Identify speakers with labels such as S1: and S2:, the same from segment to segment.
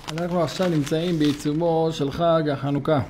S1: אנחנו עכשיו נמצאים בעיצומו של חג החנוכה.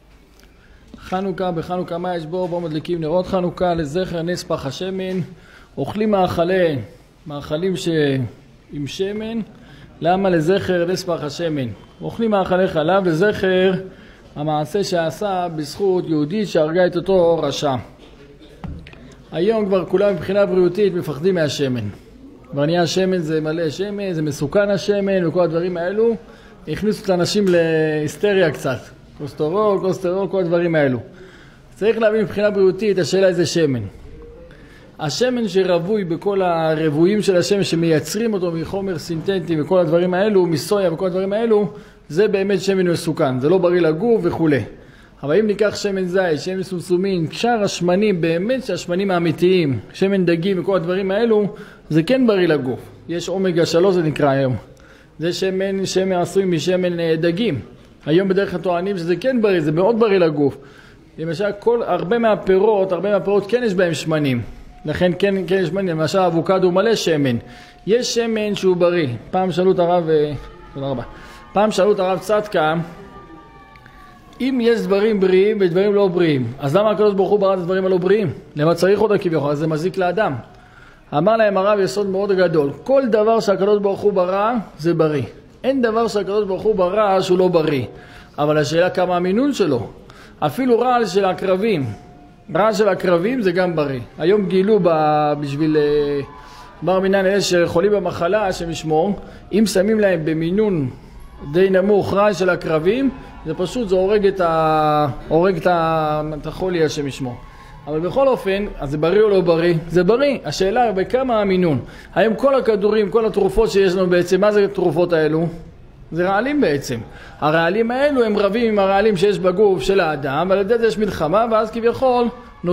S1: בחנוכה מה יש בו? בו מדליקים נרות חנוכה לזכר נס פח השמן. אוכלים מאכלים עם שמן. למה? לזכר נס פח השמן. אוכלים מאכלי חלב לזכר המעשה שעשה בזכות יהודית שהרגה את אותו רשע. היום כבר כולם מבחינה בריאותית מפחדים מהשמן. כבר נהיה השמן, זה מלא שמן, זה מסוכן השמן וכל הדברים האלו. הכניסו את האנשים להיסטריה קצת. קולסטרול, כל הדברים האלו. צריך להבין מבחינה בריאותית השאלה איזה שמן. השמן שרווי בכל הרבועים של השמן שמייצרים אותו מחומר סינתטי וכל הדברים האלו, מסויה וכל הדברים האלו, זה באמת שמן מסוכן. זה לא בריא לגוף וכו'. אבל אם ניקח שמן זית, שמן סומסומין, שאר השמנים, באמת שהשמנים האמיתיים, שמן דגים וכל הדברים האלו, זה כן בריא לגוף. יש אומגה 3 זה נקרא היום. זה שמן עשוי משמן דגים. היום בדרך כלל טוענים שזה כן בריא, זה מאוד בריא לגוף. למשל, הרבה מהפירות כן יש בהם שמנים. לכן כן יש שמנים. למשל, אבוקדו מלא שמן. יש שמן שהוא בריא. פעם שאלו את הרב צדקה, אם יש דברים בריאים ודברים לא בריאים, אז למה הקדוש ברוך הוא ברא את הדברים הלא בריאים? למה צריך אותם כביכול? אז זה מזיק לאדם. אמר להם הרב יסוד מאוד גדול, כל דבר שהקדוש ברוך הוא ברא זה בריא. אין דבר שהקדוש ברוך הוא ברא שהוא לא בריא. אבל השאלה כמה המינון שלו. אפילו רעל של הקרבים זה גם בריא. היום גילו בשביל בר מינן אלה שחולים במחלה שמשמור, אם שמים להם במינון די נמוך רעל של הקרבים, זה פשוט, זה הורג את החולי שמשמור. אבל בכל אופן, אז זה בריא או לא בריא? זה בריא. השאלה בכמה המינון. היום כל הכדורים, כל התרופות שיש לנו בעצם, מה זה התרופות האלו? זה רעלים בעצם. הרעלים האלו הם רבים עם הרעלים שיש בגוף של האדם, ועל ידי זה יש מלחמה, ואז כביכול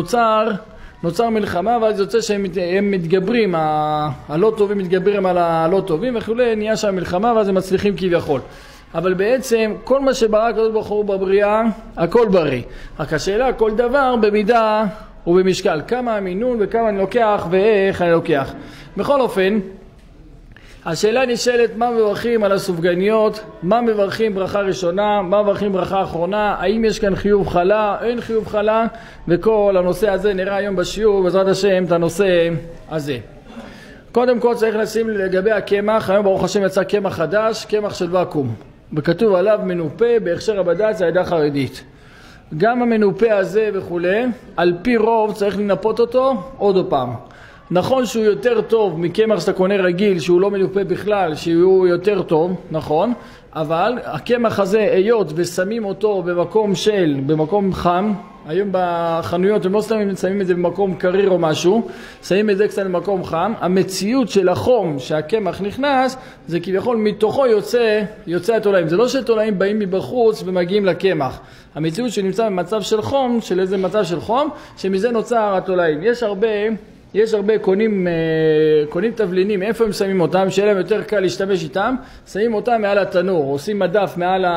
S1: נוצר מלחמה, ואז יוצא שהם מתגברים, הלא טובים מתגברים על הלא טובים, וכו' נהיה שם מלחמה, ואז הם מצליחים כביכול. אבל בעצם כל מה שברא הקדוש ברוך הוא בבריאה, הכל בריא. רק השאלה, כל דבר במידה ובמשקל. כמה המינון וכמה אני לוקח ואיך אני לוקח. בכל אופן, השאלה נשאלת מה מברכים על הסופגניות, מה מברכים ברכה ראשונה, מה מברכים ברכה אחרונה, האם יש כאן חיוב חלה, אין חיוב חלה, וכל הנושא הזה נראה היום בשיעור, בעזרת השם, את הנושא הזה. קודם כל צריך לשים לגבי הקמח, היום ברוך השם יצא קמח חדש, קמח של ואקום. וכתוב עליו מנופה בהכשר הבד"ץ העדה החרדית. גם המנופה הזה וכו', על פי רוב צריך לנפות אותו עוד פעם. נכון שהוא יותר טוב מקמח שאתה קונה רגיל, שהוא לא מנופה בכלל, שהוא יותר טוב, נכון? אבל הקמח הזה, היות ושמים אותו במקום חם, היום בחנויות הם לא שמים את זה במקום קריר או משהו, שמים את זה קצת במקום חם, המציאות של החום שהקמח נכנס, זה כביכול מתוכו יוצא התולעים. זה לא שתולעים באים מבחוץ ומגיעים לקמח. המציאות שנמצא במצב של חום, של איזה מצב של חום, שמזה נוצר התולעים. יש הרבה קונים תבלינים, איפה הם שמים אותם? שיהיה להם יותר קל להשתמש איתם, שמים אותם מעל התנור, עושים מדף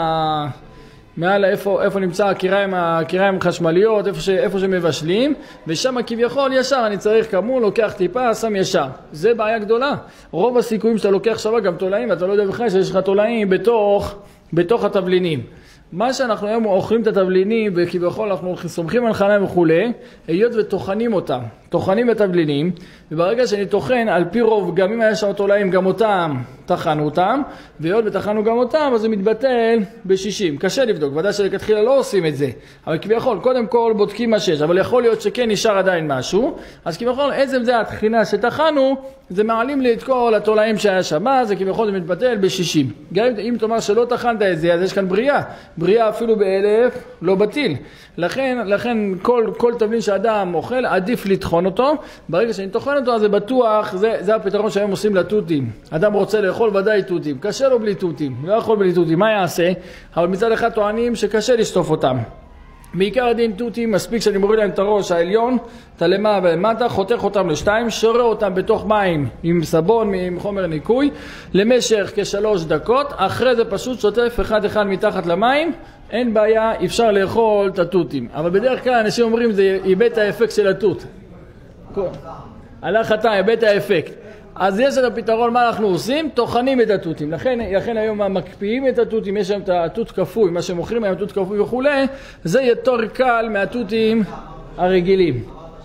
S1: מעל איפה נמצא הקיריים חשמליות, איפה שמבשלים, ושם כביכול ישר אני צריך כמון, לוקח טיפה, שם ישר. זה בעיה גדולה. רוב הסיכויים שאתה לוקח שווה גם תולעים, ואתה לא יודע בכלל שיש לך תולעים בתוך התבלינים. מה שאנחנו היום אוכלים את התבלינים, וכביכול אנחנו סומכים על חלם וכו', היות וטוחנים אותם. טוחנים בתבלינים, וברגע שאני טוחן, על פי רוב, גם אם היה שם תולעים, גם אותם, טחנו אותם, והיות וטחנו גם אותם, אז זה מתבטל ב-60. קשה לבדוק, ודאי שלכתחילה לא עושים את זה. אבל כביכול, קודם כל בודקים מה שיש, אבל יכול להיות שכן נשאר עדיין משהו, אז כביכול, עצם זה התחינה שטחנו, זה מעלים לי את כל התולעים שהיה שם, זה כביכול זה מתבטל ב-60. גם אם תאמר שלא טחנת את זה, אז יש כאן בריאה אפילו ב-1000, לא בטיל. לכן כל תבלין שאדם אוכל, עדיף לטחון אותו. ברגע שאני טוחן אותו, אז זה בטוח, זה הפתרון שהיום עושים לתותים. אדם רוצה לאכול ודאי תותים. קשה לו בלי תותים, לא יכול בלי תותים. מה יעשה? אבל מצד אחד טוענים שקשה לשטוף אותם. בעיקר הדין תותים, מספיק שאני מוריד להם את הראש העליון, את הלמה ולמטה, חותך אותם לשתיים, שורה אותם בתוך מים עם סבון, עם חומר ניקוי, למשך כ3 דקות, אחרי זה פשוט שוטף אחד מתחת למים, אין בעיה, אפשר לאכול את התותים. אבל בדרך כלל אנשים אומרים זה איבד את האפקט של התות. הלך אתה, איבד את האפקט. אז יש את הפתרון, מה אנחנו עושים? טוחנים את התותים. לכן היום מקפיאים את התותים, יש שם את התות כפוי, מה שמוכרים היום תות כפוי וכו', זה יותר קל מהתותים הרגילים.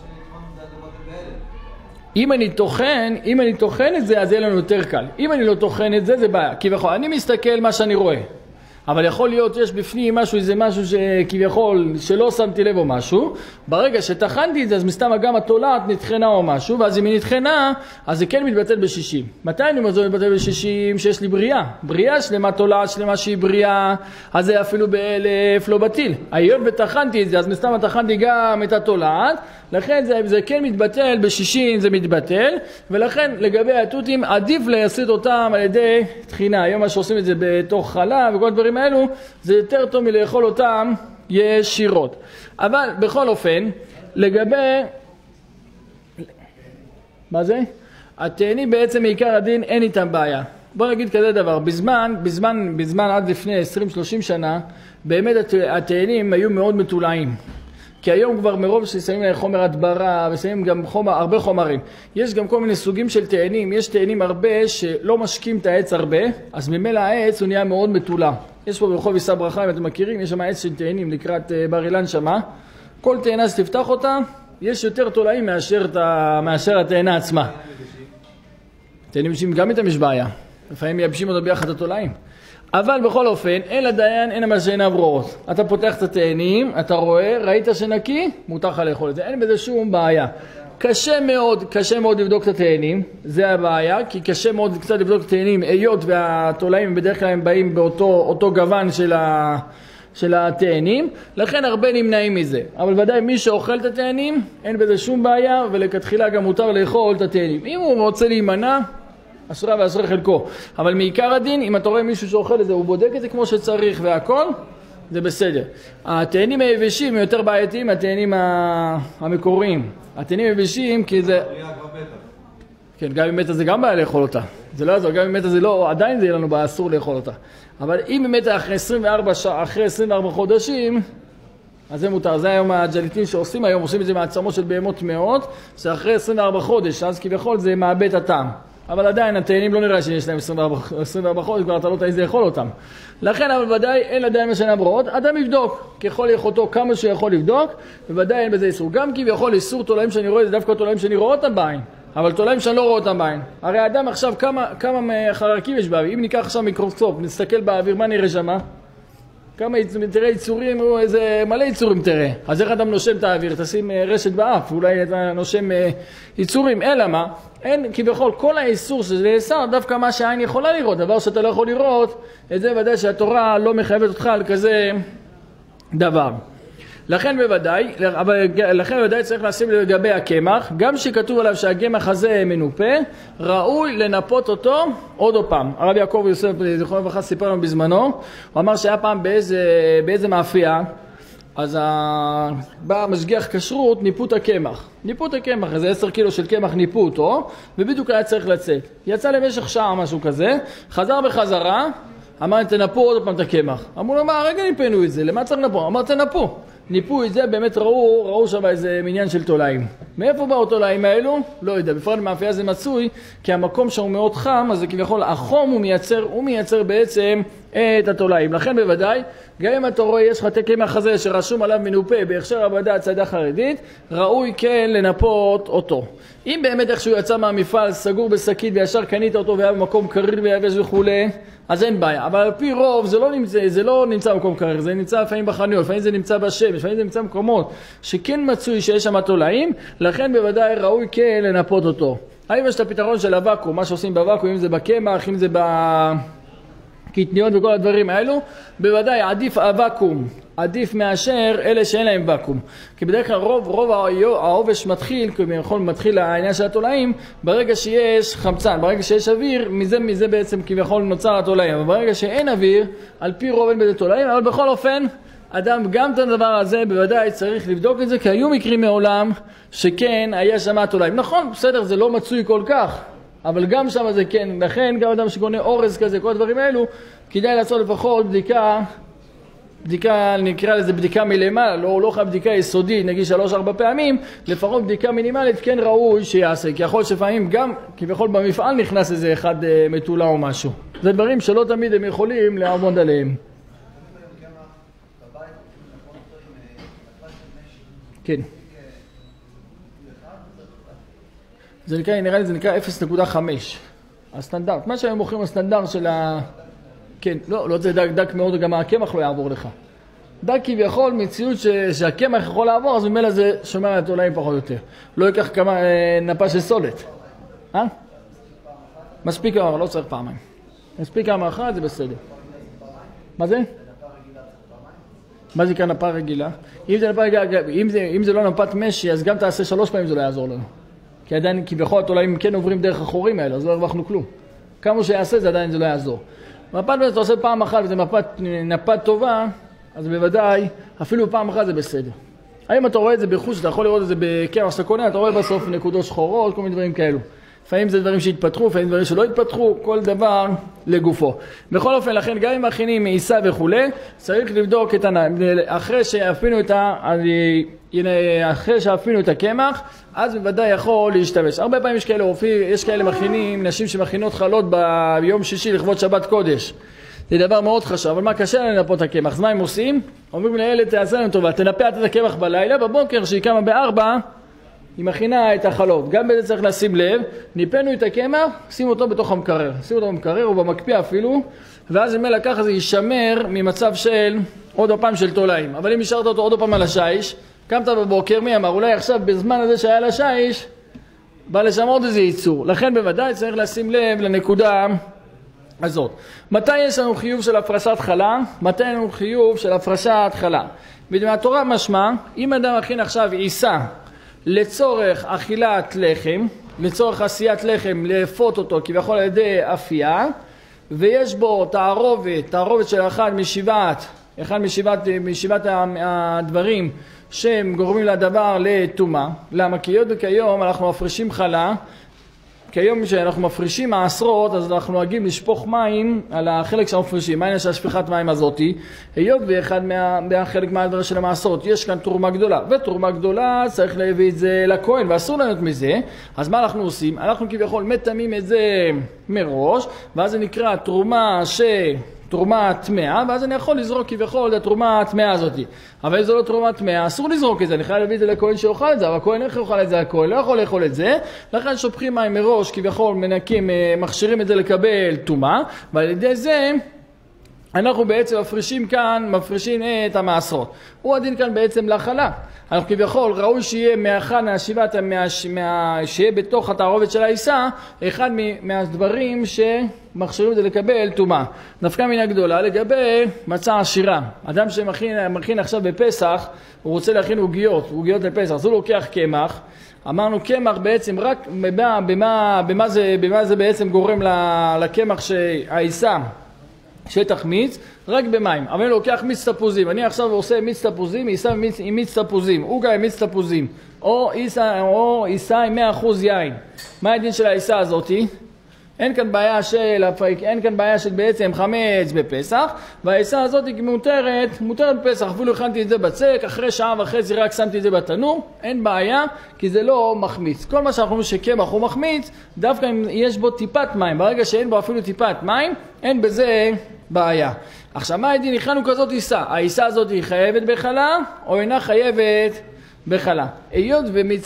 S1: אם אני טוחן את זה, אז יהיה לנו יותר קל. אם אני לא טוחן את זה, זה בעיה. כביכול, אני מסתכל מה שאני רואה. אבל יכול להיות יש בפנים משהו, איזה משהו שכביכול שלא שמתי לב או משהו. ברגע שטחנתי את זה, אז מסתם גם התולעת נטחנה או משהו, ואז אם היא נטחנה, אז זה כן מתבטל ב-60. מתי אני אומר זה מתבטל ב-60? שיש לי בריאה. בריאה שלמה, תולעת שלמה שהיא בריאה, אז זה אפילו ב-1000 לא בטיל. היות וטחנתי את זה, אז מסתם טחנתי גם את התולעת, לכן זה כן מתבטל, ב-60 זה מתבטל, ולכן לגבי התותים עדיף להסיט אותם על ידי תחינה. היום מה שעושים את זה בתוך חלב וכל הדברים האלו, זה יותר טוב מלאכול אותם ישירות. אבל בכל אופן, לגבי... מה זה? התאנים בעצם מעיקר הדין אין איתם בעיה. בוא נגיד כזה דבר, בזמן עד לפני 20-30 שנה, באמת התאנים היו מאוד מטולעים. כי היום כבר מרוב ששמים להם חומר הדברה ושמים גם הרבה חומרים. יש גם כל מיני סוגים של תאנים, יש תאנים הרבה שלא משקים את העץ הרבה, אז ממילא העץ הוא נהיה מאוד מטולה. יש פה ברחוב יישא ברכה, אם אתם מכירים, יש שם עץ של תאנים לקראת בר אילן שמה. כל תאנה שתפתח אותה, יש יותר תולעים מאשר התאנה עצמה. תאנים יבשים גם איתם יש בעיה, לפעמים מייבשים אותו ביחד התולעים. אבל בכל אופן, אין לדיין, אין מה שעיניו רואות. אתה פותח את התאנים, אתה רואה, ראית שנקי, מותר לך לאכול את זה. אין בזה שום בעיה. קשה מאוד לבדוק את התאנים, זה הבעיה, כי קשה מאוד קצת לבדוק את התאנים, היות והתולעים בדרך כלל הם באים באותו גוון של התאנים, לכן הרבה נמנעים מזה. אבל ודאי מי שאוכל את התאנים, אין בזה שום בעיה, ולכתחילה גם מותר לאכול את התאנים. אם הוא רוצה להימנע, אשרה ואשרה חלקו. אבל מעיקר הדין, אם אתה רואה מישהו שאוכל את זה, הוא בודק את זה כמו שצריך והכל, זה בסדר. התאנים היבשים הם יותר בעייתיים מהתאנים המקוריים. התאנים היבשים כי זה... כן, גם אם מתה זה גם בעיה לאכול אותה. זה לא יעזור, גם אם מתה זה לא, עדיין זה יהיה לנו בעיה, אסור לאכול אותה. אבל אם היא מתה אחרי 24 חודשים, אז זה מותר. זה היום הג'ליטין שעושים היום, עושים את זה מעצמות של בהמות טמאות, זה אחרי 24 חודש, אז כביכול זה מאבד הטעם. אבל עדיין התאנים לא נראה שיש להם 24 חודש, כבר אתה לא תעיז לאכול אותם. לכן, אבל ודאי אין עדיין מה שאינם רואות, אדם יבדוק, ככל יכולתו כמה שיכול לבדוק, וודאי אין בזה איסור. גם כי יכול איסור תולעים שאני רואה, זה דווקא תולעים שאני רואה אותם בעין, אבל תולעים שאני לא רואה אותם בעין. הרי האדם עכשיו, כמה חרקים יש באוויר? אם ניקח עכשיו מיקרוסקופ, נסתכל באוויר, מה נראה שמה? תראה יצורים, איזה מלא יצורים תראה. אז איך אדם נושם את האוויר? תשים רשת באף, אולי אתה נושם יצורים. אלא מה? אין, כביכול, כל האיסור שזה נאסר, דווקא מה שהעין יכולה לראות, דבר שאתה לא יכול לראות, את זה ודאי שהתורה לא מחייבת אותך על כזה דבר. לכן בוודאי צריך לשים לגבי הקמח, גם שכתוב עליו שהקמח הזה מנופה, ראוי לנפות אותו עוד פעם. הרב יעקב יוסף זכרונו לברכה סיפר לנו בזמנו, הוא אמר שהיה פעם באיזה מאפייה, אז בא משגיח כשרות, ניפו את הקמח, איזה 10 קילו של קמח ניפו אותו, ובדיוק היה צריך לצאת. יצא למשך שעה משהו כזה, חזר בחזרה, אמר תנפו עוד פעם את הקמח. אמרו לו, מה, הרגע ניפנו את זה, למה צריך לנפו? אמר תנפו. ניפו את זה, באמת ראו שם איזה מניין של תולעים. מאיפה באו תולעים האלו? לא יודע. בפרט מאפייה זה מצוי, כי המקום שהוא מאוד חם, אז זה כביכול, החום הוא מייצר בעצם את התולעים. לכן בוודאי, גם אם אתה רואה, יש לך קמח הזה שרשום עליו מנופה בהכשר עבודה הצעדה חרדית, ראוי כן לנפות אותו. אם באמת איכשהו יצא מהמפעל, סגור בשקית וישר קנית אותו והיה במקום קריר ויבש וכו', אז אין בעיה. אבל על פי רוב זה לא נמצא במקום קריר, זה נמצא לפעמים בחנויות, לפעמים זה נמצא בשמש, לפעמים זה נמצא במקומות שכן מצוי שיש שם תולעים, לכן בוודאי ראוי כן לנפות אותו. האם יש את הפתרון של הוואקום, מה שעושים בוואקום, אם זה בקמח, אם זה בקטניות וכל הדברים האלו, בוודאי עדיף הוואקום, עדיף מאשר אלה שאין להם ואקום. כי בדרך כלל רוב העובש מתחיל העניין של התולעים, ברגע שיש חמצן, ברגע שיש אוויר, מזה בעצם כביכול נוצר התולעים. אבל ברגע שאין אוויר, על פי רוב אין בזה תולעים, אבל בכל אופן, אדם גם את הדבר הזה בוודאי צריך לבדוק את זה, כי היו מקרים מעולם שכן היה שם התולעים. נכון, בסדר, זה לא מצוי כל כך, אבל גם שם זה כן. לכן גם אדם שקונה אורז כזה, כל הדברים האלו, כדאי לעשות לפחות בדיקה בדיקה, נקרא לזה בדיקה מלמעלה, לא חייב בדיקה יסודית, נגיד 3-4 פעמים, לפחות בדיקה מינימלית כן ראוי שיעשה, כי יכול שפעמים גם, כביכול במפעל נכנס איזה אחד מטולה או משהו. זה דברים שלא תמיד הם יכולים לעמוד עליהם. כן. זה נקרא, נראה לי זה נקרא 0.5. הסטנדרט, מה שהיום מוכרים הסטנדרט של ה... כן, לא זה דק מאוד, גם הקמח לא יעבור לך. דק כביכול מציאות שהקמח יכול לעבור, אז ממילא זה שומע את עוליים פחות או יותר. לא ייקח כמה נפה של סולת. מספיק כמה, לא צריך פעמיים. מספיק כמה אחת, זה בסדר. מה זה? מה זה כאן נפה רגילה? אם זה לא נפת משי, אז גם תעשה 3 פעמים זה לא יעזור לנו. כי עדיין כביכול עוליים כן עוברים דרך החורים האלה, אז לא הרווחנו כלום. כמה שיעשה זה עדיין זה לא יעזור. מפת משי אתה עושה פעם אחת וזה נפת טובה, אז בוודאי, אפילו פעם אחת זה בסדר. האם אתה רואה את זה בחוש, אתה יכול לראות את זה בקרח שאתה קונה, אתה רואה בסוף נקודות שחורות, כל מיני דברים כאלו. לפעמים זה דברים שהתפתחו, לפעמים דברים שלא התפתחו, כל דבר לגופו. בכל אופן, לכן גם אם מכינים מעיסה וכו', צריך לבדוק את אחרי שאפינו את הקמח, אז בוודאי יכול להשתמש. הרבה פעמים יש כאלה מכינים, נשים שמכינות חלות ביום שישי לכבוד שבת קודש. זה דבר מאוד חשוב, אבל מה קשה לנפות את הקמח? אז מה הם עושים? אומרים לילד, תעשה לנו טובה, תנפה את הקמח בלילה, בבוקר שהיא קמה ב4, היא מכינה את החלות. גם בזה צריך לשים לב, ניפנו את הקמח, שים אותו בתוך המקרר. שים אותו במקרר או במקפיא אפילו, ואז אם אלה ככה זה יישמר ממצב של עוד פעם של תולעים. אבל אם השארת אותו עוד פעם על השיש, קמת בבוקר, מי אמר? אולי עכשיו בזמן הזה שהיה לשיש, בא לשמות איזה ייצור. לכן בוודאי צריך לשים לב לנקודה הזאת. מתי יש לנו חיוב של הפרשת חלה? מתי יש לנו חיוב של הפרשת חלה? ומהתורה משמע, אם אדם מכין עכשיו עיסה לצורך אכילת לחם, לצורך עשיית לחם, לאפות אותו כביכול על ידי אפייה, ויש בו תערובת של אחד משבעת הדברים שהם גורמים לדבר לטומאה. למה? כי היות וכיום אנחנו מפרישים חלה, כיום שאנחנו מפרישים מעשרות, אז אנחנו נוהגים לשפוך מים על החלק שאנחנו מפרישים. מה העניין של השפיכת מים הזאתי? היות ואחד מהחלק מהדבר של המעשרות, יש כאן תרומה גדולה, ותרומה גדולה צריך להביא את זה לכהן, ואסור לנו מזה. אז מה אנחנו עושים? אנחנו כביכול מטמאים את זה מראש, ואז זה נקרא תרומה טמאה, ואז אני יכול לזרוק כביכול את התרומה הטמאה הזאת. אבל אם זו לא תרומה טמאה, אסור לזרוק את זה, אני חייב להביא את זה לכהן שאוכל את זה, אבל הכהן איך יאכל את זה? הכהן לא יכול לאכול את זה, לכן שופכים מים מראש, כביכול מנקים, מכשירים את זה לקבל טומאה, ועל ידי זה אנחנו בעצם מפרישים את המעשרות. הוא הדין כאן בעצם לחלה. אנחנו כביכול ראוי שיהיה שיהיה בתוך התערובת של העיסה, אחד מהדברים שמכשירים את זה לקבל טומאה. נפקא מינה גדולה לגבי מצה עשירה. אדם שמכין עכשיו בפסח, הוא רוצה להכין עוגיות לפסח, אז הוא לוקח קמח. אמרנו קמח בעצם רק במה זה בעצם גורם לקמח שהעיסה שתחמיץ, רק במים. אבל אני לוקח מיץ תפוזים, אני עכשיו עושה מיץ תפוזים, עיסה עם מיץ תפוזים, עוגה עם מיץ תפוזים, או עיסה עם 100% יין. מה הדין של העיסה הזאת? אין כאן בעיה של בעצם חמץ בפסח, והעיסה הזאת היא מותרת בפסח. אפילו הכנתי את זה בצק, אחרי שעה וחצי רק שמתי את זה בתנור, אין בעיה, כי זה לא מחמיץ. כל מה שאנחנו אומרים שקמח הוא מחמיץ, דווקא אם יש בו טיפת מים, ברגע שאין בו אפילו טיפת מים, אין בזה בעיה. עכשיו מה הדין? הכנו כזאת עיסה, העיסה הזאת היא חייבת בחלה, או אינה חייבת בחלה? היות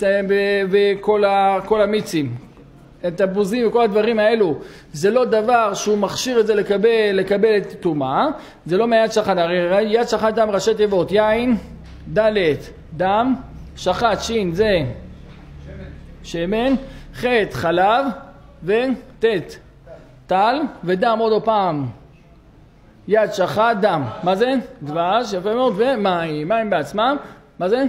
S1: וכל המיצים, את הבוזים וכל הדברים האלו, זה לא דבר שהוא מכשיר את זה לקבל את טומאה, זה לא מיד שחט. הרי יד שחט דם ראשי תיבות, יין, ד' דם, שחט שין זה שמן, ח' חלב וט' טל, ודם עוד פעם יד שחט דם. מה זה? דבש, יפה מאוד, ומים, מים בעצמם. מה זה?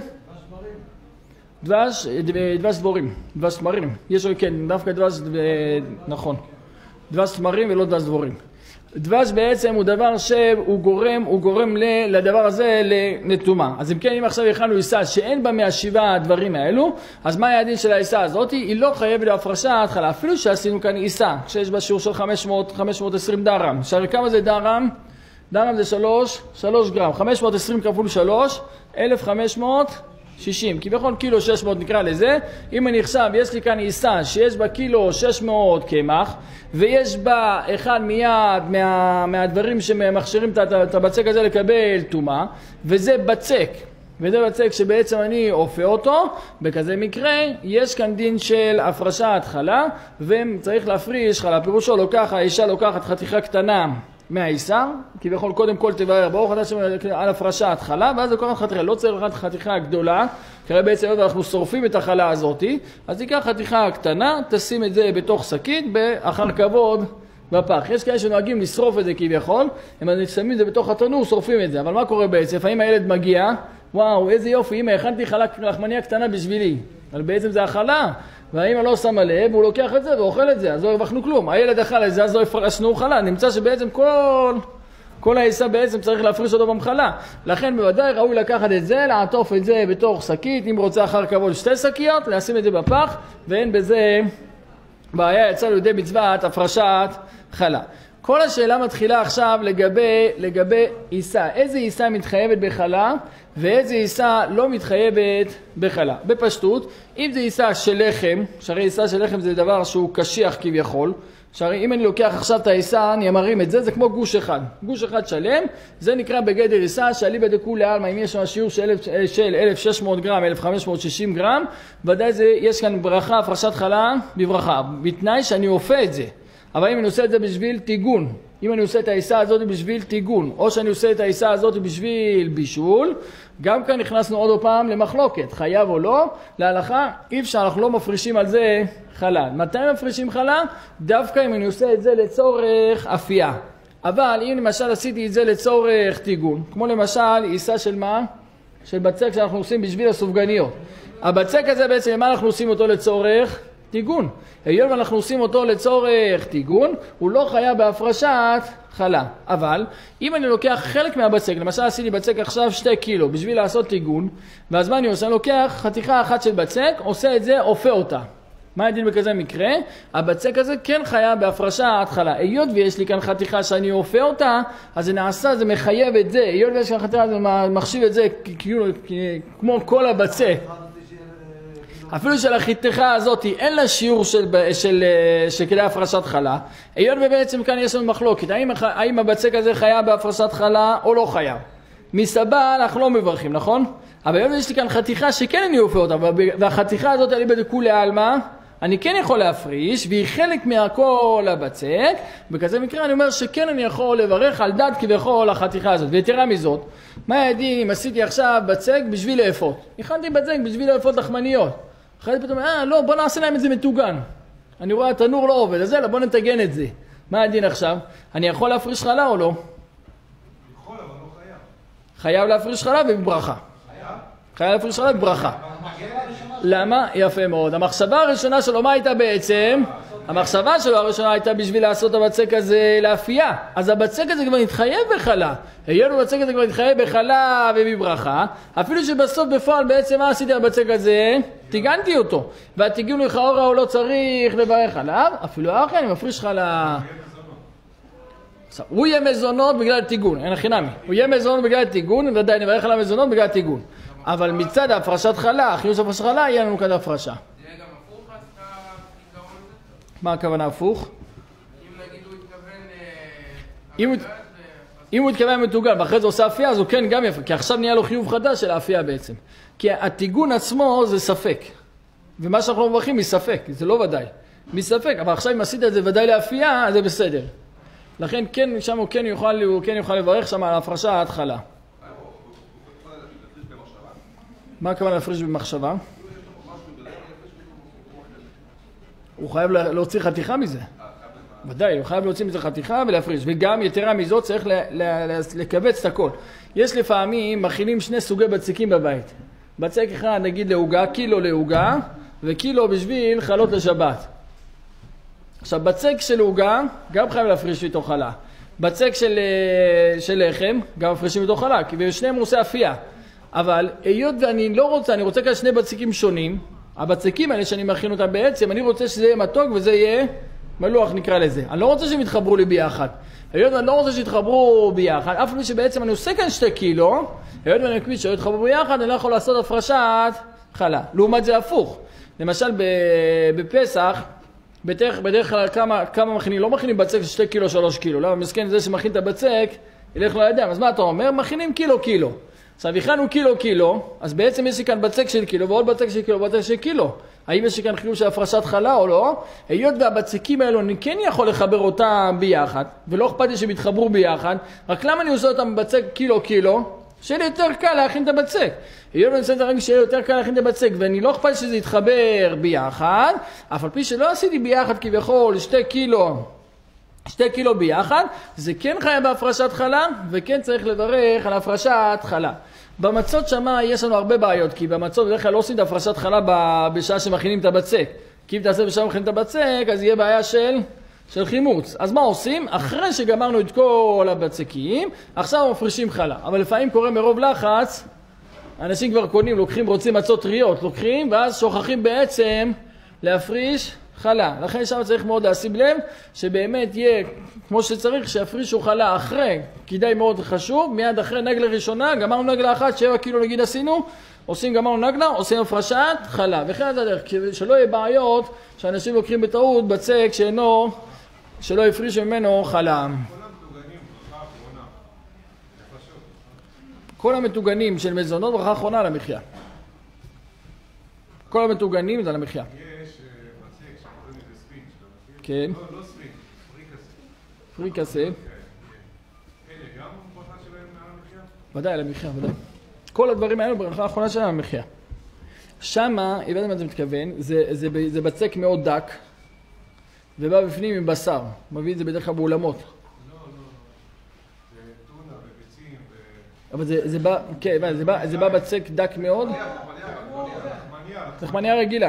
S1: דבש תמרים. יש כן, דווקא דבש, נכון. דבש תמרים ולא דבש דבורים. דבש בעצם הוא דבר שהוא גורם לדבר הזה לטומאה. אז אם כן, אם עכשיו הכנו עיסה שאין בה מהשבעה הדברים האלו, אז מה הדין של העיסה הזאת? היא לא חייבת להפרשת חלה. אפילו שעשינו כאן עיסה, כשיש בה שיעור של 520 דרם. שער כמה זה דרם? דרם זה 3 גרם, 520 כפול 3, 1560, כביכול קילו 600 נקרא לזה. אם אני עכשיו, יש לי כאן עיסה שיש בה קילו 600 קמח, ויש בה אחד מיד מהדברים שמכשירים את הבצק הזה לקבל טומאה, וזה בצק. וזה בצק שבעצם אני אופה אותו, בכזה מקרה יש כאן דין של הפרשת חלה, וצריך להפריש חלה. פירושו האישה לוקחת חתיכה קטנה מהעיסה, כביכול קודם כל תברר ברוך אתה על הפרשת חלה, ואז לוקחת חתיכה, לא צריך לקחת חתיכה גדולה, כרי בעצם אנחנו שורפים את החלה הזאת, אז תיקח חתיכה קטנה, תשים את זה בתוך שקית, באחר כבוד בפח. יש כאלה שנוהגים לשרוף את זה כביכול, הם שמים את זה בתוך התנור, שורפים את זה, אבל מה קורה בעצם? האם הילד מגיע, וואו איזה יופי, אמא הכנתי חלה לחמניה קטנה בשבילי, אבל בעצם זה החלה, והאמא לא שמה לב, הוא לוקח את זה ואוכל את זה, אז לא הרווחנו כלום. הילד אכל את זה, אז לא הפרשנו חלה. נמצא שבעצם כל העיסה בעצם צריך להפריש אותו במחלה. לכן בוודאי ראוי לקחת את זה, לעטוף את זה בתוך שקית, אם רוצה אחר כבוד 2 שקיות, לשים את זה בפח, ואין בזה בעיה, יצא לידי מצוות הפרשת חלה. כל השאלה מתחילה עכשיו לגבי עיסה. איזה עיסה מתחייבת בחלה ואיזה עיסה לא מתחייבת בחלה. בפשטות, אם זה עיסה של לחם, שהרי עיסה של לחם זה דבר שהוא קשיח כביכול, שהרי אם אני לוקח עכשיו את העיסה, אני אמרים את זה, זה כמו גוש אחד. גוש אחד שלם, זה נקרא בגדר עיסה, שעלי בדקו לעלמא, אם יש שם שיעור של 1,600 גרם, 1,560 גרם, ודאי יש כאן ברכה, הפרשת חלה בברכה, בתנאי שאני אופה את זה. אבל אם אני עושה את זה בשביל תיגון, אם אני עושה את העיסה הזאת בשביל תיגון, או שאני עושה את העיסה הזאת בשביל בישול, גם כאן נכנסנו עוד פעם למחלוקת, חייב או לא, להלכה, אי אפשר, אנחנו לא מפרישים על זה חלה. מתי מפרישים חלה? דווקא אם אני עושה את זה לצורך אפייה. אבל אם למשל עשיתי את זה לצורך תיגון, כמו למשל עיסה של מה? של בצק שאנחנו עושים בשביל הסופגניות. הבצק הזה בעצם, למה אנחנו עושים אותו לצורך? תיגון. היות ואנחנו עושים אותו לצורך תיגון, הוא לא חייב בהפרשת חלה. אבל אם אני לוקח חלק מהבצק, למשל עשיתי בצק עכשיו 2 קילו בשביל לעשות תיגון, ואז מה אני עושה? אני לוקח חתיכה אחת של בצק, עושה את זה, אופה אותה. מה הדין בכזה מקרה? הבצק הזה כן חייב בהפרשת חלה. היות ויש לי כאן חתיכה שאני אופה אותה, אז זה נעשה, זה מחייב את זה. היות ויש כאן חתיכה, זה מחשיב את זה כמו כל הבצק. אפילו של החתיכה הזאת אין לה שיעור של כדי הפרשת חלה. היות ובעצם כאן יש לנו מחלוקת, האם הבצק הזה חייב בהפרשת חלה או לא חייב. מסבא אנחנו לא מברכים, נכון? אבל היות ויש לי כאן חתיכה שכן אני אופה אותה, והחתיכה הזאת עלי בדקו לעלמא, אני כן יכול להפריש, והיא חלק מהכל הבצק, בכזה מקרה אני אומר שכן אני יכול לברך על דת כבכל החתיכה הזאת. ויתרה מזאת, מה ידעי אם עשיתי עכשיו בצק בשביל לאפות? הכנתי בצק בשביל לאפות לחמניות. אחרי זה פתאום, לא, בוא נעשה להם את זה מתוגן. אני רואה, התנור לא עובד, אז בוא נתגן את זה. מה הדין עכשיו? אני יכול להפריש חלה או לא?
S2: יכול, אבל לא חייב.
S1: חייב להפריש חלה ובברכה. חייב להפריש חלה ובברכה. למה? יפה מאוד. המחשבה הראשונה שלו, מה הייתה בעצם? המחשבה שלו הראשונה הייתה בשביל לעשות את הבצק הזה לאפייה. אז הבצק הזה כבר נתחייב בחלה. היות הבצק הזה כבר נתחייב בחלה ובברכה, אפילו שבסוף בפועל בעצם מה עשיתי הבצק הזה? תיגנתי אותו. והתיגון לכאורה הוא לא צריך לברך עליו, אפילו אחרי אני מפריש חלה. הוא יהיה מזונות בגלל תיגון, אין הכי נמי. הוא יהיה מזונות בגלל תיגון, ודאי נברך עליו מזונות בגלל תיגון. אבל מצד ההפרשת חלה, חיוס הפרשת חלה, יהיה לנו כאן הפרשה.
S2: זה גם הפוך העיקרון הזה?
S1: מה הכוונה הפוך?
S2: אם נגיד הוא התכוון...
S1: אם הוא התכוון מתוגן, ואחרי זה עושה אפייה, אז הוא כן גם יפה, כי עכשיו נהיה לו חיוב חדש של האפייה בעצם. כי התיגון עצמו זה ספק. ומה שאנחנו מברכים מספק, זה לא ודאי. מספק, אבל עכשיו אם עשית את זה ודאי לאפייה, אז זה בסדר. לכן כן, שם הוא כן יוכל לברך שם על ההפרשה ההתחלה. מה הכוונה להפריש במחשבה? הוא חייב להוציא חתיכה מזה. ודאי, הוא חייב להוציא מזה חתיכה ולהפריש. וגם יתרה מזאת צריך לקבץ את הכל. יש לפעמים מכינים 2 סוגי בצקים בבית. בצק אחד נגיד להוגה, קילו להוגה, וקילו בשביל חלות לשבת. עכשיו בצק של להוגה גם חייב להפריש איתו חלה. בצק של לחם גם מפרישים איתו חלה, כי בשניהם הוא עושה אפייה. אבל היות ואני לא רוצה, אני רוצה כאן 2 בצקים שונים, הבצקים האלה שאני מכין אותם בעצם, אני רוצה שזה יהיה מתוק וזה יהיה מלוח נקרא לזה. אני לא רוצה שהם יתחברו לי ביחד. היות ואני לא רוצה שיתחברו ביחד, אף פעם שבעצם אני עושה כאן 2 קילו, היות ואני מקפיד שלא יתחברו ביחד, אני לא יכול לעשות הפרשת חלה. לעומת זה הפוך. למשל בפסח, בדרך כלל כמה מכינים, לא מכינים בצק של 2 קילו, 3 קילו. למה מסכן זה שמכין את הבצק, ילך לידיים. אז מה אתה אומר? מכינים קילו. עכשיו, הכנו קילו, אז בעצם יש לי כאן בצק של קילו, ועוד בצק של קילו, ובצק של קילו. האם יש לי כאן חיוב של הפרשת חלה או לא? היות והבצקים האלו, אני כן יכול לחבר אותם ביחד, ולא אכפת לי שהם יתחברו ביחד, רק למה אני עושה אותם בבצק קילו? שיהיה לי יותר קל להכין את הבצק. היות ואני עושה את הרגע שיהיה לי יותר קל להכין את הבצק, ואני לא אכפת שזה יתחבר ביחד, אף על פי שלא עשיתי ביחד כביכול 2 קילו ביחד, זה כן חייב בהפרשת חלה, וכן צריך לברך על הפרשת חלה. במצות שמה יש לנו הרבה בעיות, כי במצות בדרך כלל לא עושים את הפרשת חלה בשעה שמכינים את הבצק. כי אם תעשה בשעה שמכינים את הבצק, אז יהיה בעיה של חימוץ. אז מה עושים? אחרי שגמרנו את כל הבצקים, עכשיו מפרישים חלה. אבל לפעמים קורה מרוב לחץ, אנשים כבר קונים, רוצים מצות טריות, ואז שוכחים בעצם להפריש חלה. לכן שם צריך מאוד לשים לב שבאמת יהיה כמו שצריך שיפרישו חלה אחרי, כדאי מאוד חשוב, מיד אחרי נגלה ראשונה, גמרנו נגלה אחת, 7 קילו נגיד עשינו, גמרנו נגלה, עושים הפרשת חלה. וכן את הדרך, שלא יהיה בעיות שאנשים לוקחים בטעות בצק שלא יפרישו ממנו חלה. כל המתוגנים של מזונות ברכה אחרונה על המחיה. כל המתוגנים זה על המחיה. כן.
S2: לא ספין, פריקסה.
S1: פריקסה.
S2: אלה גם ברכה שלהם על המחיה?
S1: ודאי, על המחיה, ודאי. כל הדברים האלו ברכה האחרונה שלהם על המחיה. שמה, הבאתם מה זה מתכוון, זה בצק מאוד דק, ובא בפנים עם בשר. מביא את זה בדרך כלל באולמות.
S2: לא. זה טונה וביצים ו...
S1: אבל זה בא, כן, זה בא בצק דק מאוד. לחמניה רגילה.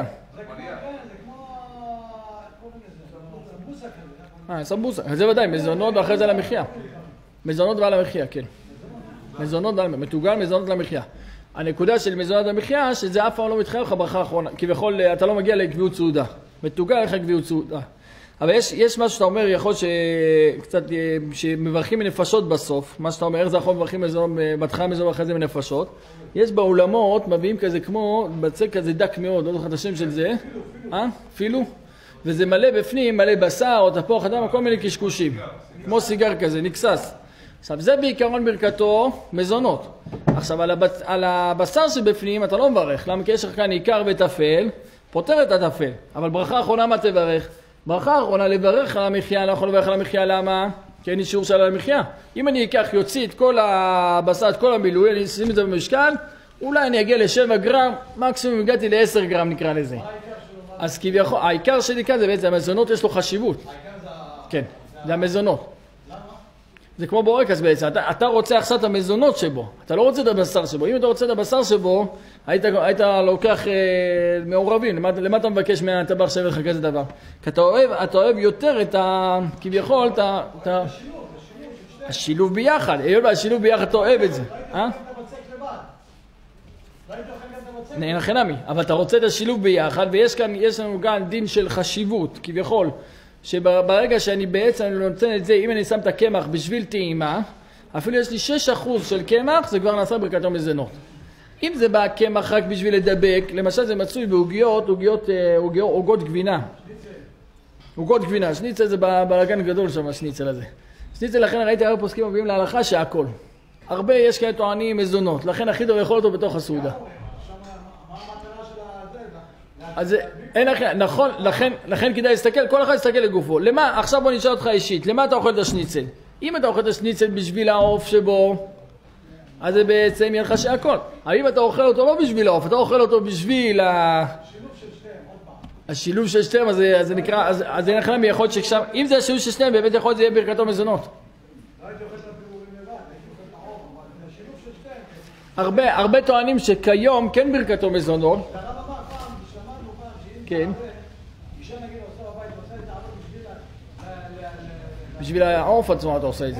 S1: סמבוסה, זה ודאי, מזונות ואחרי זה על המחיה. מזונות ועל המחיה, כן. מזונות ועל המחיה, מתוגל מזונות למחיה. הנקודה של מזונות למחיה, שזה אף פעם לא מתחייב לך ברכה האחרונה, כביכול אתה לא מגיע לקביעות סעודה. מתוגל לך קביעות סעודה. אבל יש משהו שאתה אומר, יכול שקצת, שמברכים מנפשות בסוף, מה שאתה אומר, איך זה יכול מברכים בהתחלה מזונות ואחרי זה מנפשות. יש באולמות, מביאים כזה כמו, בצק כזה דק מאוד, לא זוכר את השם של זה. אפילו? וזה מלא בפנים, מלא בשר או תפוח אדם, כל מיני קשקושים. כמו סיגר כזה, נקסס. עכשיו, זה בעיקרון ברכתו מזונות. עכשיו, על הבשר שבפנים אתה לא מברך. למה? כי יש לך כאן עיקר וטפל, פותר את הטפל. אבל ברכה האחרונה מה תברך? ברכה האחרונה לברך על המחיה, אני לא יכול לברך על המחיה, למה? כי אין אישור של המחיה. אם אני אקח, יוציא את כל הבשר, את כל המילוי, אני אשים את זה במשקל, אולי אני אגיע ל7 גרם, מקסימום הגעתי ל10 גרם נקרא לזה. אז כביכול, העיקר שלי כאן זה בעצם, המזונות יש לו חשיבות. כן, זה המזונות. למה? זה כמו בורקס בעצם, אתה רוצה עכשיו את המזונות שבו, אתה לא רוצה את הבשר שבו. אם אתה רוצה את הבשר שבו, היית לוקח מעורבים, למה אתה מבקש מהטבח שווה לך כזה דבר? כי אתה אוהב יותר את כביכול, את השילוב ביחד. השילוב ביחד אתה אוהב את זה. לכן עמי, אבל אתה רוצה את השילוב ביחד, ויש לנו כאן דין של חשיבות, כביכול, שברגע שאני בעצם נותן את זה, אם אני שם את הקמח בשביל טעימה, אפילו יש לי 6% של קמח, זה כבר נעשה ברכתו מזונות. אם זה בא קמח רק בשביל לדבק, למשל זה מצוי בעוגיות, עוגות גבינה. עוגות גבינה, שניצל זה בלגן גדול שם, השניצל הזה. שניצל, לכן ראיתי הרבה פוסקים מביאים להלכה שהכל. הרבה יש כאלה טוענים מזונות, לכן הכי טוב לאכול אותו בתוך הסעודה. אז אין לכם, נכון, לכן כדאי להסתכל, כל אחד יסתכל לגופו. למה, עכשיו בוא נשאל אותך אישית, למה אתה אוכל את השניצל? אם אתה אוכל את השניצל בשביל העוף שבו, אז זה בעצם יהיה לך שהכל. אבל אם אתה אוכל אותו לא בשביל העוף, אתה אוכל אותו בשביל השילוב של שתיהם, אז זה נקרא, אז זה נכנע מי יכול להיות שכשם, אם זה השילוב של שתיהם, באמת יכול להיות זה יהיה ברכתו מזונות. הרבה טוענים שכיום כן ברכתו מזונות. כן. בשביל העוף עצמו אתה עושה את זה.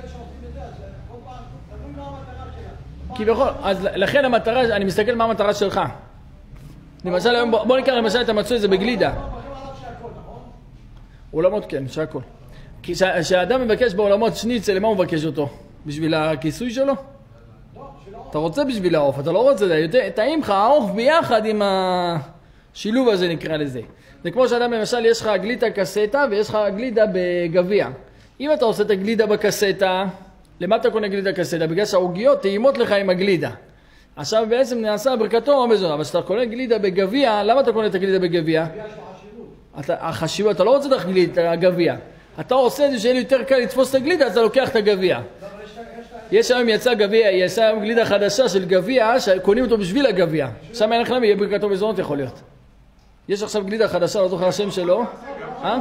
S1: כי בכל, אז לכן המטרה, אני מסתכל מה המטרה שלך. למשל היום, בוא נקרא למשל את המצוי הזה בגלידה. עולמות כן, שהכל. כי כשאדם מבקש בעולמות שניצל, למה הוא מבקש אותו? בשביל הכיסוי שלו? אתה רוצה בשביל העוף, אתה לא רוצה, טעים לך העוף ביחד עם השילוב הזה נקרא לזה. זה כמו שאדם למשל יש לך גלידה קסטה ויש לך גלידה בגביע. אם אתה עושה את הגלידה בקסטה, למה אתה קונה גלידה קסטה? בגלל שהעוגיות טעימות לך עם הגלידה. עכשיו בעצם נעשה ברכתו המזון, אבל כשאתה קונה גלידה בגביע, למה אתה קונה את הגלידה בגביע? החשיבות, אתה לא רוצה את הגביע. אתה עושה את זה שיהיה לי יותר קל לתפוס את הגלידה, אז אתה לוקח את הגביע. יש היום יצא גביע, יש היום גלידה חדשה של גביע, שקונים אותו בשביל הגביע. שם אין לך למה, יהיה ברכתו מזונות יכול להיות. יש עכשיו גלידה חדשה, לא זוכר השם שלו.
S2: גלידה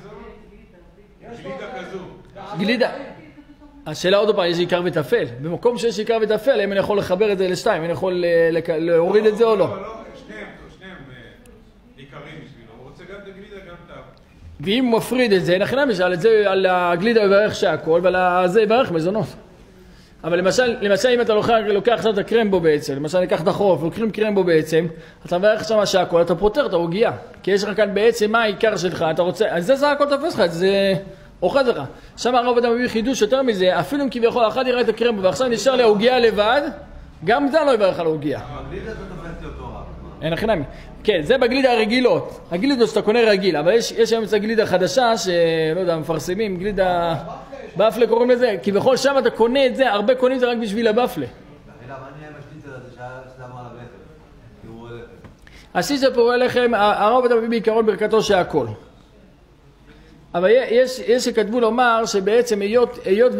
S2: כזו.
S1: גלידה. השאלה עוד פעם, יש עיקר וטפל. במקום שיש עיקר וטפל, האם אני יכול לחבר את זה לשתיים, אני יכול להוריד את זה או לא?
S2: שניהם עיקרים בשבילו. הוא רוצה גם את הגלידה, גם את האף.
S1: ואם הוא מפריד את זה, נכנע משל, את זה על הגלידה יברך שהכל, ועל זה יברך מזונות. אבל למשל אם אתה לוקח עכשיו את הקרמבו בעצם, למשל ניקח את החורף, לוקחים קרמבו בעצם, אתה מברך שם שהכל, אתה פותר את העוגיה. כי יש לך כאן בעצם מה העיקר שלך, אתה רוצה, אז זה הכל תופס לך, זה אוחז לך. שם הרב אדם מביא חידוש יותר מזה, אפילו אם כביכול אחד יראה את הקרמבו ועכשיו נשאר לעוגיה לבד, גם זה לא יברך על העוגיה.
S3: הגלידה אתה תופס לי אותו רב.
S1: אין הכי נמי. כן, זה בגלידה הרגילות. הגלידות שאתה קונה רגיל, אבל יש היום גלידה חדשה שלא יודע, מפרסמים, גלידה באפלה קוראים לזה, כי בכל שם אתה קונה את זה, הרבה קונים זה רק בשביל הבאפלה.
S3: מה נהיה עם השניצל הזה שאתה אמר על הלחם? פירורי לחם.
S1: השניצל פירורי לחם, הרב אדם מביא בעיקרון ברכתו שהכל. אבל יש שכתבו לומר שבעצם היות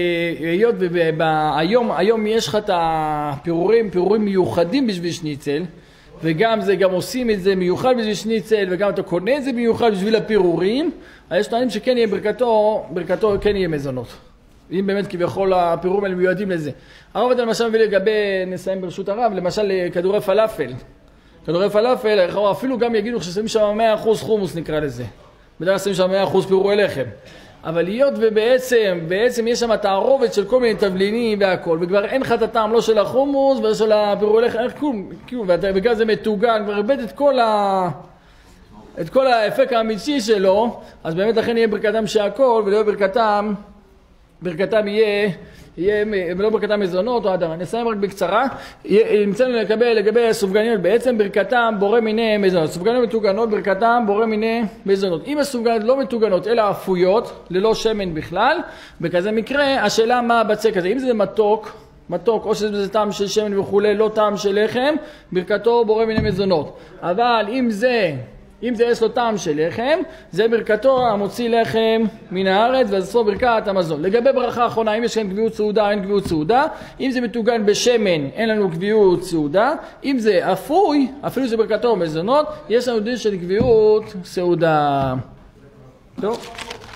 S1: היום יש לך את הפירורים מיוחדים בשביל שניצל, וגם זה, גם עושים את זה מיוחד בשביל שניצל, וגם אתה קונה את זה מיוחד בשביל הפירורים, אז יש טוענים שכן יהיה ברכתו כן יהיה מזונות. אם באמת כביכול הפירורים האלה מיועדים לזה. הרב אדם למשל מביא לגבי, נסיים ברשות הרב, למשל כדורי פלאפל. כדורי פלאפל, אפילו גם יגידו ששמים שם 100% חומוס נקרא לזה. בדרך שמים שם 100% פירורי לחם. אבל להיות ובעצם יש שם תערובת של כל מיני תבלינים והכל, וכבר אין לך את הטעם לא של החומוס ולא של הפירורי לחם, אין כלום, ובגלל זה מתוגן, כבר איבד את כל האפקט האמיתי שלו, אז באמת לכן יהיה ברכתם שהכל, ולא ברכתם יהיה ולא ברכתם מזונות או אדם. נסיים רק בקצרה. נמצאנו לגבי הסופגניות, בעצם ברכתם בורא מיני מזונות. סופגניות מתוגנות, ברכתם בורא מיני מזונות. אם הסופגניות לא מתוגנות, אלא אפויות, ללא שמן בכלל, בכזה מקרה, השאלה מה הבצק הזה. אם זה מתוק, או שזה טעם של שמן וכולי, לא טעם של לחם, ברכתו בורא מיני מזונות. אבל אם זה יש לו טעם של לחם, זה ברכתו המוציא לחם מן הארץ, וזו ברכת המזון. לגבי ברכה האחרונה, אם יש כאן קביעות סעודה, אין קביעות סעודה. אם זה מתוגן בשמן, אין לנו קביעות סעודה. אם זה אפוי, אפילו זה ברכתו מזונות, יש לנו דין של קביעות סעודה. טוב.